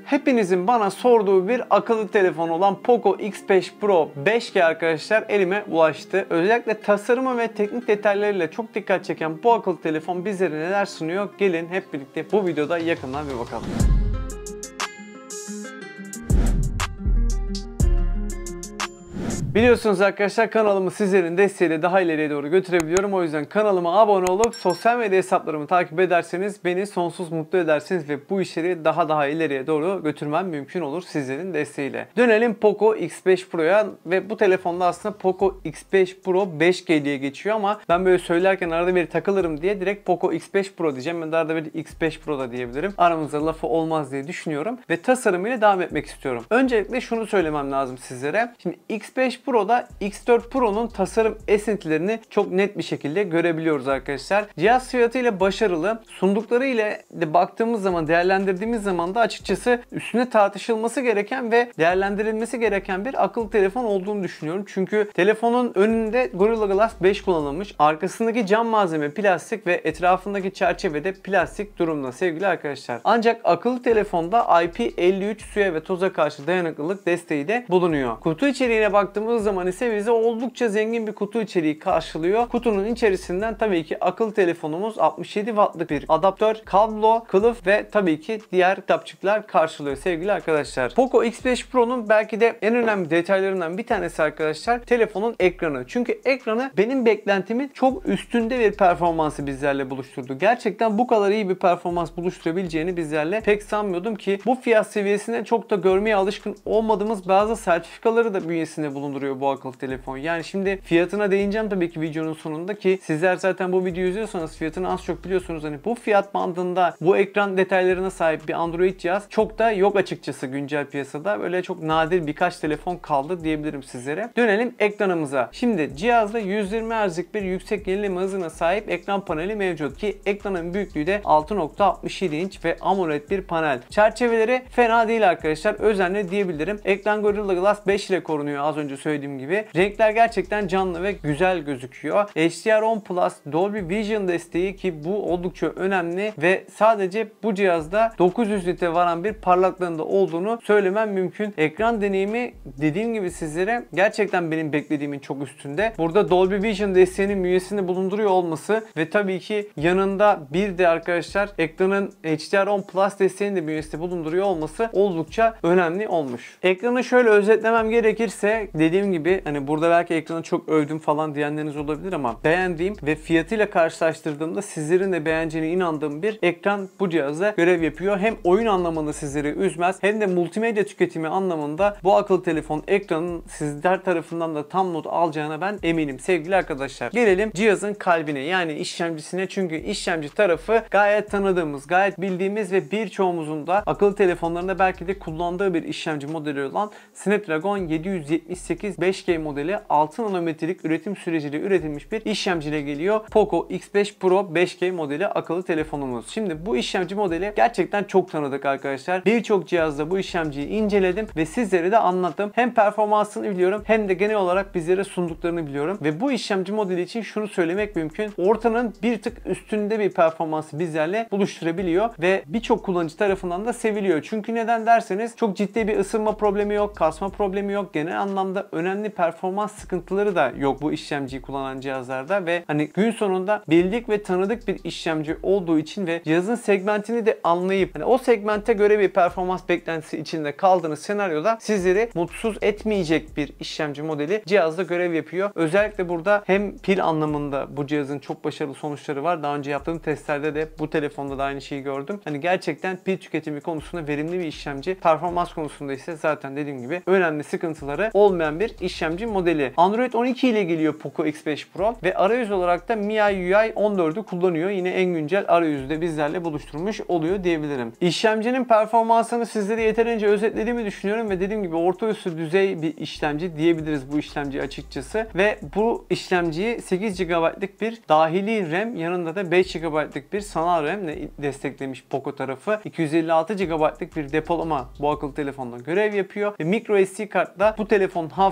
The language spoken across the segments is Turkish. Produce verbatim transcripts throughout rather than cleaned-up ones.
hepinizin bana sorduğu bir akıllı telefon olan Poco X beş Pro beş G arkadaşlar elime ulaştı. Özellikle tasarımı ve teknik detaylarıyla çok dikkat çeken bu akıllı telefon bizlere neler sunuyor? Gelin hep birlikte bu videoda yakından bir bakalım. Biliyorsunuz arkadaşlar, kanalımı sizlerin desteğiyle daha ileriye doğru götürebiliyorum. O yüzden kanalıma abone olup sosyal medya hesaplarımı takip ederseniz beni sonsuz mutlu edersiniz ve bu işleri daha daha ileriye doğru götürmem mümkün olur sizlerin desteğiyle. Dönelim Poco X beş Pro'ya ve bu telefonda aslında Poco X beş Pro beş G diye geçiyor ama ben böyle söylerken arada bir takılırım diye direkt Poco X beş Pro diyeceğim. Ben de arada bir X beş Pro da diyebilirim. Aramızda lafı olmaz diye düşünüyorum ve tasarımıyla devam etmek istiyorum. Öncelikle şunu söylemem lazım sizlere. Şimdi X beş Pro'da X dört Pro'nun tasarım esintilerini çok net bir şekilde görebiliyoruz arkadaşlar. Cihaz fiyatıyla başarılı, sundukları ile de baktığımız zaman, değerlendirdiğimiz zaman da açıkçası üstüne tartışılması gereken ve değerlendirilmesi gereken bir akıllı telefon olduğunu düşünüyorum. Çünkü telefonun önünde Gorilla Glass beş kullanılmış. Arkasındaki cam malzeme plastik ve etrafındaki çerçeve de plastik durumda sevgili arkadaşlar. Ancak akıllı telefonda I P elli üç suya ve toza karşı dayanıklılık desteği de bulunuyor. Kutu içeriğine baktığımız zaman ise bize oldukça zengin bir kutu içeriği karşılıyor. Kutunun içerisinden tabii ki akıllı telefonumuz altmış yedi wattlık bir adaptör, kablo, kılıf ve tabii ki diğer kitapçıklar karşılıyor sevgili arkadaşlar. Poco X beş Pro'nun belki de en önemli detaylarından bir tanesi arkadaşlar telefonun ekranı. Çünkü ekranı benim beklentimin çok üstünde bir performansı bizlerle buluşturdu. Gerçekten bu kadar iyi bir performans buluşturabileceğini bizlerle pek sanmıyordum ki bu fiyat seviyesine çok da görmeye alışkın olmadığımız bazı sertifikaları da bünyesinde bulunduruyor bu akıllı telefon. Yani şimdi fiyatına değineceğim tabii ki videonun sonunda ki sizler zaten bu videoyu izliyorsanız fiyatını az çok biliyorsunuz. Hani bu fiyat bandında bu ekran detaylarına sahip bir Android cihaz çok da yok açıkçası güncel piyasada. Böyle çok nadir birkaç telefon kaldı diyebilirim sizlere. Dönelim ekranımıza. Şimdi cihazda yüz yirmi hertzlik bir yüksek yenileme hızına sahip ekran paneli mevcut ki ekranın büyüklüğü de altı nokta altmış yedi inç ve AMOLED bir panel. Çerçeveleri fena değil arkadaşlar. Özenli diyebilirim. Ekran Gorilla Glass beş ile korunuyor az önce söylediğim gibi. Renkler gerçekten canlı ve güzel gözüküyor. H D R on Plus Dolby Vision desteği ki bu oldukça önemli ve sadece bu cihazda dokuz yüz nite varan bir parlaklığında olduğunu söylemem mümkün. Ekran deneyimi dediğim gibi sizlere gerçekten benim beklediğimin çok üstünde. Burada Dolby Vision desteğinin bünyesinde bulunduruyor olması ve tabii ki yanında bir de arkadaşlar ekranın H D R on Plus desteğini de bünyesinde bulunduruyor olması oldukça önemli olmuş. Ekranı şöyle özetlemem gerekirse dediğim gibi hani burada belki ekranı çok övdüm falan diyenleriniz olabilir ama beğendiğim ve fiyatıyla karşılaştırdığımda sizlerin de beğeneceğine inandığım bir ekran bu cihazda görev yapıyor. Hem oyun anlamında sizleri üzmez hem de multimedya tüketimi anlamında bu akıllı telefon ekranın sizler tarafından da tam not alacağına ben eminim sevgili arkadaşlar. Gelelim cihazın kalbine yani işlemcisine, çünkü işlemci tarafı gayet tanıdığımız, gayet bildiğimiz ve birçoğumuzun da akıllı telefonlarında belki de kullandığı bir işlemci modeli olan Snapdragon yedi yüz yetmiş sekiz beş G modeli altı nanometrelik üretim süreciyle üretilmiş bir işlemciyle geliyor. Poco X beş Pro beş G modeli akıllı telefonumuz. Şimdi bu işlemci modeli gerçekten çok tanıdık arkadaşlar. Birçok cihazda bu işlemciyi inceledim ve sizlere de anlattım. Hem performansını biliyorum hem de genel olarak bizlere sunduklarını biliyorum. Ve bu işlemci modeli için şunu söylemek mümkün. Ortanın bir tık üstünde bir performansı bizlerle buluşturabiliyor ve birçok kullanıcı tarafından da seviliyor. Çünkü neden derseniz çok ciddi bir ısınma problemi yok, kasma problemi yok. Genel anlamda önemli performans sıkıntıları da yok bu işlemciyi kullanan cihazlarda ve hani gün sonunda bildik ve tanıdık bir işlemci olduğu için ve cihazın segmentini de anlayıp hani o segmente göre bir performans beklentisi içinde kaldığınız senaryoda sizleri mutsuz etmeyecek bir işlemci modeli cihazda görev yapıyor. Özellikle burada hem pil anlamında bu cihazın çok başarılı sonuçları var. Daha önce yaptığım testlerde de bu telefonda da aynı şeyi gördüm. Hani gerçekten pil tüketimi konusunda verimli bir işlemci. Performans konusunda ise zaten dediğim gibi önemli sıkıntıları olmayan bir işlemci modeli. Android on iki ile geliyor Poco X beş Pro ve arayüz olarak da M I U I on dördü kullanıyor. Yine en güncel arayüzü de bizlerle buluşturmuş oluyor diyebilirim. İşlemcinin performansını sizlere yeterince özetlediğimi düşünüyorum ve dediğim gibi orta üstü düzey bir işlemci diyebiliriz bu işlemci açıkçası ve bu işlemciyi sekiz gigabaytlık bir dahili RAM yanında da beş gigabaytlık bir sanal RAM ile desteklemiş Poco tarafı. iki yüz elli altı gigabaytlık bir depolama bu akıllı telefonda görev yapıyor ve micro S D kartla bu telefonun hafızası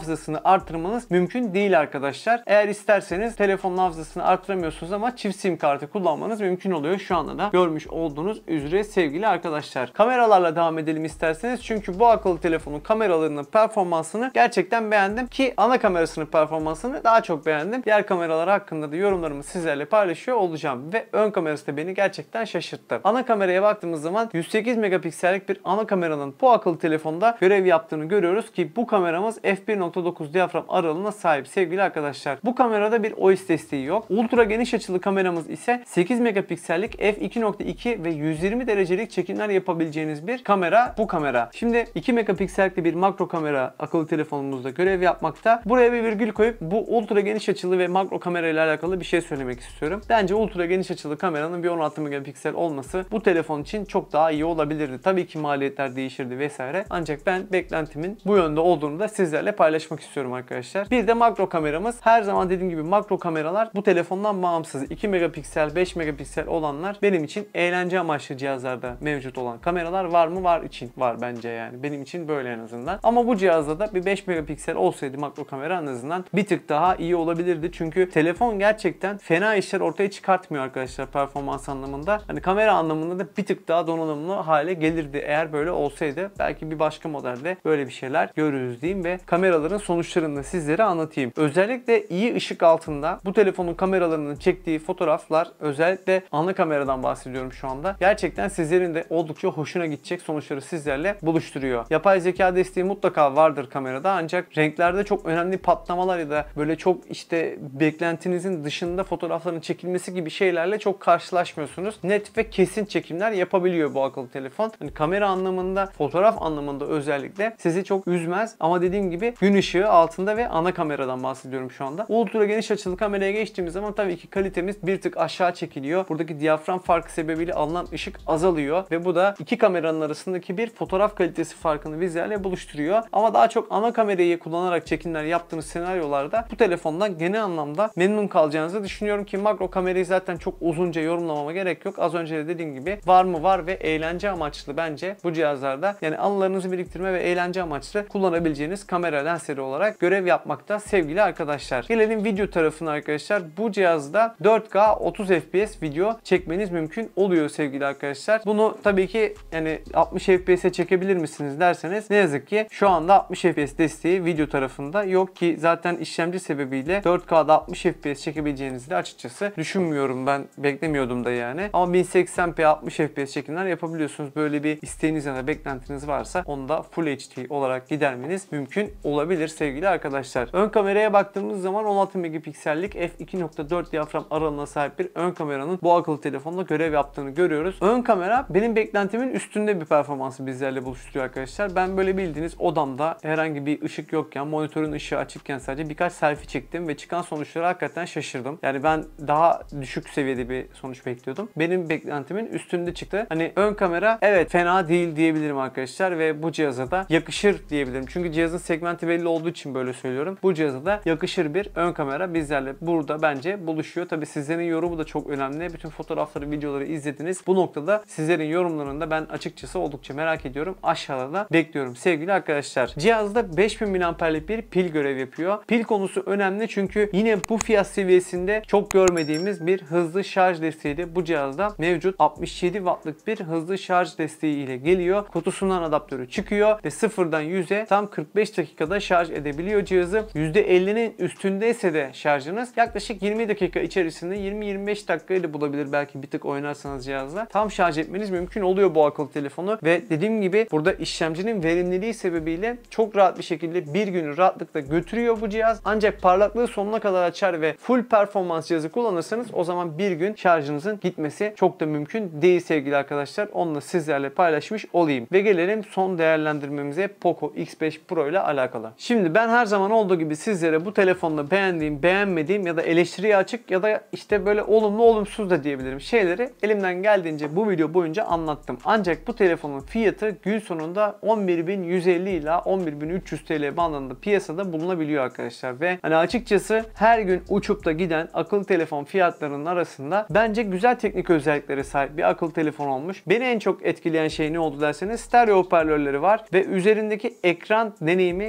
hafızasını artırmanız mümkün değil arkadaşlar. Eğer isterseniz telefonun hafızasını artıramıyorsunuz ama çift sim kartı kullanmanız mümkün oluyor. Şu anda da görmüş olduğunuz üzere sevgili arkadaşlar. Kameralarla devam edelim isterseniz. Çünkü bu akıllı telefonun kameralarının performansını gerçekten beğendim ki ana kamerasının performansını daha çok beğendim. Diğer kameralar hakkında da yorumlarımı sizlerle paylaşıyor olacağım ve ön kamerası da beni gerçekten şaşırttı. Ana kameraya baktığımız zaman yüz sekiz megapiksellik bir ana kameranın bu akıllı telefonda görev yaptığını görüyoruz ki bu kameramız f bir nokta dokuz diyafram aralığına sahip sevgili arkadaşlar. Bu kamerada bir O I S desteği yok. Ultra geniş açılı kameramız ise sekiz megapiksellik f iki nokta iki ve yüz yirmi derecelik çekimler yapabileceğiniz bir kamera bu kamera. Şimdi iki megapiksellik bir makro kamera akıllı telefonumuzda görev yapmakta. Buraya bir virgül koyup bu ultra geniş açılı ve makro kamera ile alakalı bir şey söylemek istiyorum. Bence ultra geniş açılı kameranın bir on altı megapiksel olması bu telefon için çok daha iyi olabilirdi. Tabii ki maliyetler değişirdi vesaire. Ancak ben beklentimin bu yönde olduğunu da sizlerle paylaşmak istiyorum arkadaşlar. Bir de makro kameramız. Her zaman dediğim gibi makro kameralar bu telefondan bağımsız. iki megapiksel, beş megapiksel olanlar benim için eğlence amaçlı cihazlarda mevcut olan kameralar var mı? Var için var bence yani. Benim için böyle en azından. Ama bu cihazda da bir beş megapiksel olsaydı makro kamera en azından bir tık daha iyi olabilirdi. Çünkü telefon gerçekten fena işler ortaya çıkartmıyor arkadaşlar performans anlamında. Hani kamera anlamında da bir tık daha donanımlı hale gelirdi. Eğer böyle olsaydı belki bir başka modelde böyle bir şeyler görürüz diyeyim ve kameraların sonuçlarını da sizlere anlatayım. Özellikle iyi ışık altında bu telefonun kameralarının çektiği fotoğraflar, özellikle ana kameradan bahsediyorum şu anda. Gerçekten sizlerin de oldukça hoşuna gidecek sonuçları sizlerle buluşturuyor. Yapay zeka desteği mutlaka vardır kamerada ancak renklerde çok önemli patlamalar ya da böyle çok işte beklentinizin dışında fotoğrafların çekilmesi gibi şeylerle çok karşılaşmıyorsunuz. Net ve kesin çekimler yapabiliyor bu akıllı telefon. Hani kamera anlamında, fotoğraf anlamında özellikle sizi çok üzmez ama dediğim gibi gün ışığı altında ve ana kameradan bahsediyorum şu anda. Ultra geniş açılı kameraya geçtiğimiz zaman tabii ki kalitemiz bir tık aşağı çekiliyor. Buradaki diyafram farkı sebebiyle alınan ışık azalıyor ve bu da iki kameranın arasındaki bir fotoğraf kalitesi farkını bizlerle buluşturuyor. Ama daha çok ana kamerayı kullanarak çekimler yaptığınız senaryolarda bu telefondan genel anlamda memnun kalacağınızı düşünüyorum ki makro kamerayı zaten çok uzunca yorumlamama gerek yok. Az önce de dediğim gibi var mı var ve eğlence amaçlı bence bu cihazlarda yani anılarınızı biriktirme ve eğlence amaçlı kullanabileceğiniz kamera lensleri olarak görev yapmakta sevgili arkadaşlar. Gelelim video tarafına arkadaşlar. Bu cihazda dört K otuz F P S video çekmeniz mümkün oluyor sevgili arkadaşlar. Bunu tabii ki yani altmış F P S'e çekebilir misiniz derseniz ne yazık ki şu anda altmış F P S desteği video tarafında yok ki zaten işlemci sebebiyle dört K'da altmış F P S çekebileceğinizi de açıkçası düşünmüyorum. Ben beklemiyordum da yani. Ama bin seksen p altmış F P S çekimler yapabiliyorsunuz. Böyle bir isteğiniz ya da beklentiniz varsa onu da Full H D olarak gidermeniz mümkün olabilir sevgili arkadaşlar. Ön kameraya baktığımız zaman on altı megapiksellik f iki nokta dört diyafram aralığına sahip bir ön kameranın bu akıllı telefonla görev yaptığını görüyoruz. Ön kamera benim beklentimin üstünde bir performansı bizlerle buluşturuyor arkadaşlar. Ben böyle bildiğiniz odamda herhangi bir ışık yokken, monitörün ışığı açıkken sadece birkaç selfie çektim ve çıkan sonuçlara hakikaten şaşırdım. Yani ben daha düşük seviyede bir sonuç bekliyordum. Benim beklentimin üstünde çıktı. Hani ön kamera evet fena değil diyebilirim arkadaşlar ve bu cihaza da yakışır diyebilirim. Çünkü cihazın segmenti belli olduğu için böyle söylüyorum. Bu cihaza da yakışır bir ön kamera bizlerle burada bence buluşuyor. Tabii sizlerin yorumu da çok önemli. Bütün fotoğrafları, videoları izlediniz. Bu noktada sizlerin yorumlarını da ben açıkçası oldukça merak ediyorum. Aşağıda da bekliyorum sevgili arkadaşlar. Cihazda beş bin miliamperlik bir pil görev yapıyor. Pil konusu önemli çünkü yine bu fiyat seviyesinde çok görmediğimiz bir hızlı şarj desteği de bu cihazda mevcut. altmış yedi wattlık bir hızlı şarj desteği ile geliyor. Kutusundan adaptörü çıkıyor ve sıfırdan yüze tam kırk beş dakikada şarj edebiliyor cihazı. yüzde ellinin üstündeyse de şarjınız yaklaşık yirmi dakika içerisinde yirmi yirmi beş dakikayı da bulabilir belki bir tık oynarsanız cihazla. Tam şarj etmeniz mümkün oluyor bu akıllı telefonu ve dediğim gibi burada işlemcinin verimliliği sebebiyle çok rahat bir şekilde bir günü rahatlıkla götürüyor bu cihaz. Ancak parlaklığı sonuna kadar açar ve full performans cihazı kullanırsanız o zaman bir gün şarjınızın gitmesi çok da mümkün değil sevgili arkadaşlar. Onu da sizlerle paylaşmış olayım. Ve gelelim son değerlendirmemize Poco X beş Pro ile alakalı. Şimdi ben her zaman olduğu gibi sizlere bu telefonla beğendiğim, beğenmediğim ya da eleştiriye açık ya da işte böyle olumlu olumsuz da diyebilirim şeyleri elimden geldiğince bu video boyunca anlattım. Ancak bu telefonun fiyatı gün sonunda on bir bin yüz elli ila on bir bin üç yüz T L bandında piyasada bulunabiliyor arkadaşlar ve hani açıkçası her gün uçup da giden akıllı telefon fiyatlarının arasında bence güzel teknik özelliklere sahip bir akıllı telefon olmuş. Beni en çok etkileyen şey ne oldu derseniz stereo hoparlörleri var ve üzerindeki ekran deneyimi güzel.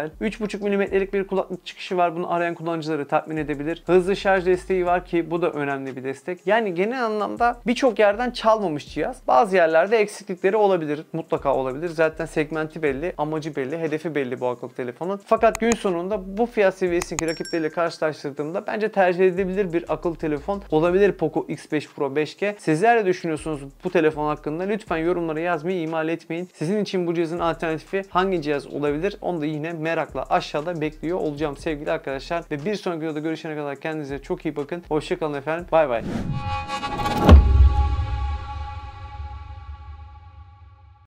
güzel. üç buçuk milimetrelik bir kulaklık çıkışı var. Bunu arayan kullanıcıları tatmin edebilir. Hızlı şarj desteği var ki bu da önemli bir destek. Yani genel anlamda birçok yerden çalmamış cihaz. Bazı yerlerde eksiklikleri olabilir. Mutlaka olabilir. Zaten segmenti belli, amacı belli, hedefi belli bu akıllı telefonun. Fakat gün sonunda bu fiyat seviyesindeki rakipleriyle karşılaştırdığımda bence tercih edilebilir bir akıllı telefon olabilir Poco X beş Pro beş G. Sizler de düşünüyorsunuz bu telefon hakkında? Lütfen yorumlara yazmayı ihmal etmeyin. Sizin için bu cihazın alternatifi hangi cihaz olabilir? Onu da yine merakla aşağıda bekliyor olacağım sevgili arkadaşlar. Ve bir sonraki videoda görüşene kadar kendinize çok iyi bakın. Hoşçakalın efendim. Bay bay.